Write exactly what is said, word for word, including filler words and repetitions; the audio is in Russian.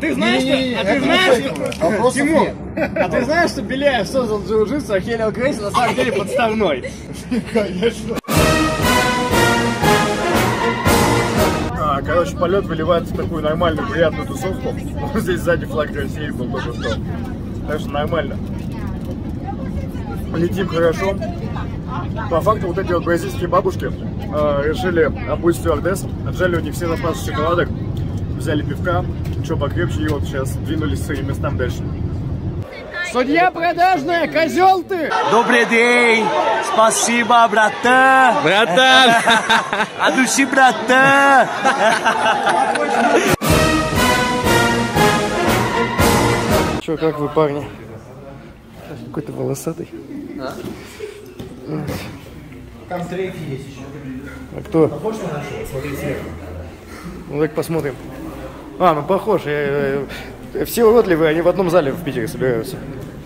ты знаешь, что... А ты знаешь, Тимур, а ты знаешь, что Беляев создал джиу-джитсу, а Хелио Грейси на самом деле подставной? Конечно. Короче, полет выливается в такую нормальную, приятную тусовку. Здесь сзади флаг России был только что. Так что нормально. Летим хорошо. По факту вот эти вот бразильские бабушки э, решили обуть стюардесс. Отжали у них все запасы шоколадок. Взяли пивка, что покрепче, и вот сейчас двинулись к своим местам дальше. Судья продажная, козел ты! Добрый день! Спасибо, братан! Братан! От души, братан! Че, как вы, парни? Какой-то волосатый. А? Там трейф есть еще. А кто? Похож на нашего? Смотри сверху. Ну так посмотрим. А, ну похож. Я, я, все уродливые, они в одном зале в Питере собираются.